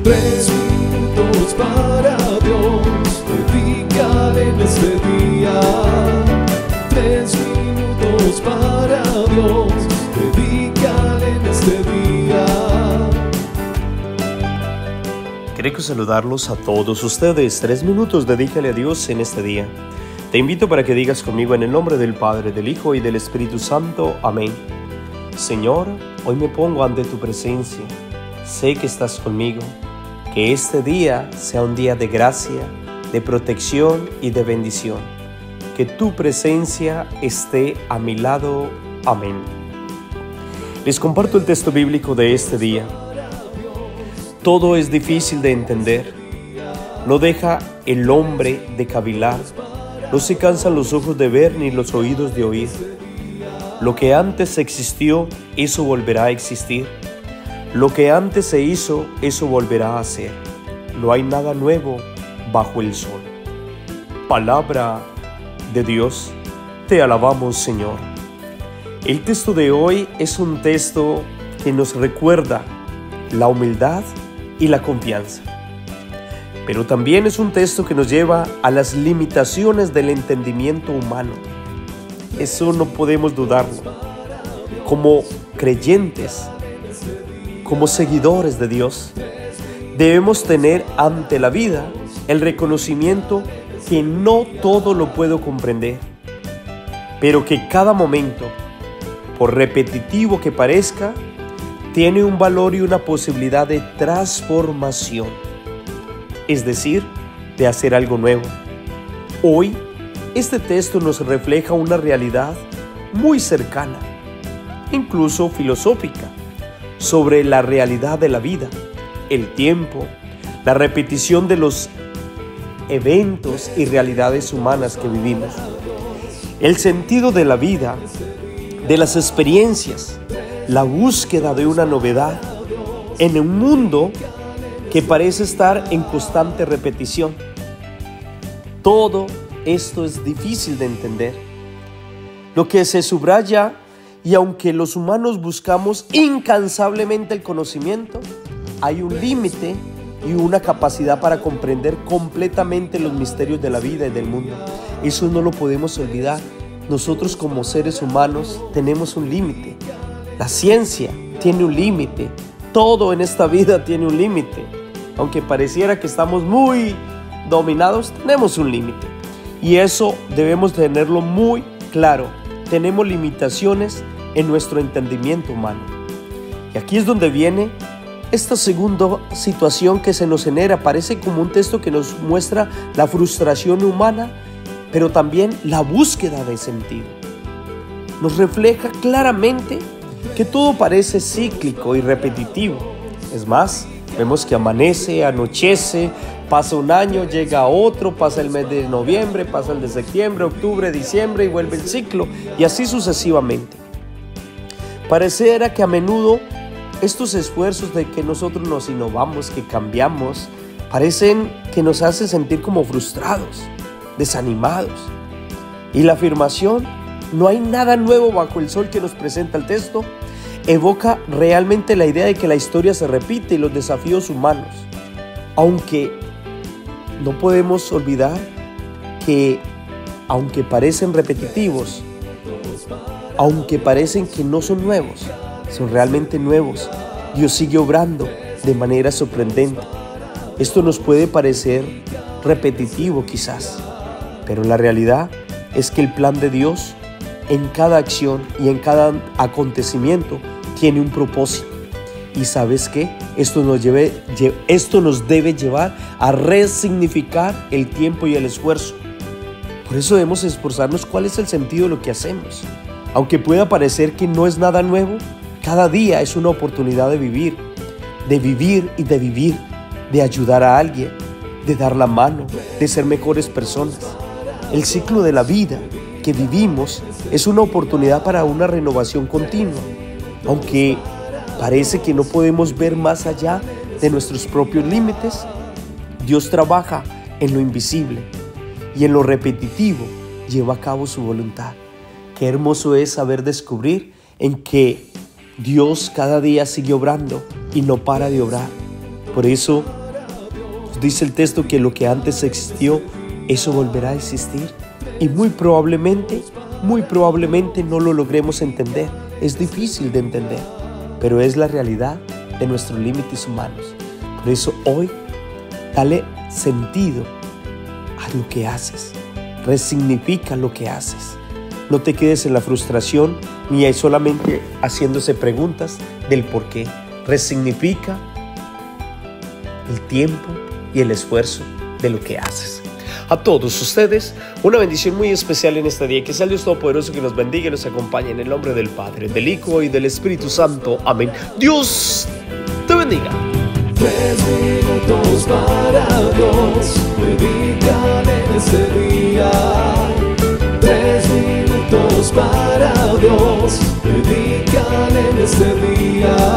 3 minutos para Dios, dedícale en este día. 3 minutos para Dios, dedícale en este día. Queremos saludarlos a todos ustedes. 3 minutos, dedícale a Dios en este día. Te invito para que digas conmigo en el nombre del Padre, del Hijo y del Espíritu Santo. Amén. Señor, hoy me pongo ante tu presencia. Sé que estás conmigo. Que este día sea un día de gracia, de protección y de bendición. Que tu presencia esté a mi lado. Amén. Les comparto el texto bíblico de este día. Todo es difícil de entender. No deja el hombre de cavilar. No se cansan los ojos de ver ni los oídos de oír. Lo que antes existió, eso volverá a existir. Lo que antes se hizo, eso volverá a ser. No hay nada nuevo bajo el sol. Palabra de Dios, te alabamos, Señor. El texto de hoy es un texto que nos recuerda la humildad y la confianza. Pero también es un texto que nos lleva a las limitaciones del entendimiento humano. Eso no podemos dudarlo. Como creyentes, como seguidores de Dios, debemos tener ante la vida el reconocimiento que no todo lo puedo comprender, pero que cada momento, por repetitivo que parezca, tiene un valor y una posibilidad de transformación, es decir, de hacer algo nuevo. Hoy, este texto nos refleja una realidad muy cercana, incluso filosófica, sobre la realidad de la vida, el tiempo, la repetición de los eventos y realidades humanas que vivimos, el sentido de la vida, de las experiencias, la búsqueda de una novedad en un mundo que parece estar en constante repetición. Todo esto es difícil de entender. Lo que se subraya, y aunque los humanos buscamos incansablemente el conocimiento, hay un límite y una capacidad para comprender completamente los misterios de la vida y del mundo. Eso no lo podemos olvidar. Nosotros como seres humanos tenemos un límite. La ciencia tiene un límite. Todo en esta vida tiene un límite. Aunque pareciera que estamos muy dominados, tenemos un límite. Y eso debemos tenerlo muy claro. Tenemos limitaciones en nuestro entendimiento humano. Y aquí es donde viene esta segunda situación que se nos genera. Parece como un texto que nos muestra la frustración humana, pero también la búsqueda de sentido. Nos refleja claramente que todo parece cíclico y repetitivo. Es más, vemos que amanece, anochece, pasa un año, llega otro, pasa el mes de noviembre, pasa el de septiembre, octubre, diciembre y vuelve el ciclo, y así sucesivamente. Pareciera que a menudo estos esfuerzos de que nosotros nos innovamos, que cambiamos, parecen que nos hacen sentir como frustrados, desanimados. Y la afirmación, no hay nada nuevo bajo el sol que nos presenta el texto, evoca realmente la idea de que la historia se repite y los desafíos humanos. Aunque no podemos olvidar que, aunque parecen repetitivos, aunque parecen que no son nuevos, son realmente nuevos. Dios sigue obrando de manera sorprendente. Esto nos puede parecer repetitivo quizás, pero la realidad es que el plan de Dios en cada acción y en cada acontecimiento tiene un propósito. Y ¿sabes qué? Esto nos debe llevar a resignificar el tiempo y el esfuerzo. Por eso debemos esforzarnos cuál es el sentido de lo que hacemos. Aunque pueda parecer que no es nada nuevo, cada día es una oportunidad de vivir y de vivir, de ayudar a alguien, de dar la mano, de ser mejores personas. El ciclo de la vida que vivimos es una oportunidad para una renovación continua. Aunque parece que no podemos ver más allá de nuestros propios límites, Dios trabaja en lo invisible y en lo repetitivo lleva a cabo su voluntad. Qué hermoso es saber descubrir en que Dios cada día sigue obrando y no para de obrar. Por eso dice el texto que lo que antes existió, eso volverá a existir. Y muy probablemente no lo logremos entender. Es difícil de entender, pero es la realidad de nuestros límites humanos. Por eso hoy, dale sentido a lo que haces. Resignifica lo que haces. No te quedes en la frustración ni solamente haciéndose preguntas del por qué. Resignifica el tiempo y el esfuerzo de lo que haces. A todos ustedes, una bendición muy especial en este día. Que sea el Dios Todopoderoso que nos bendiga y nos acompañe en el nombre del Padre, del Hijo y del Espíritu Santo. Amén. Dios te bendiga. 3 minutos para Dios, dedican en este día. 3 minutos para Dios, dedican en este día.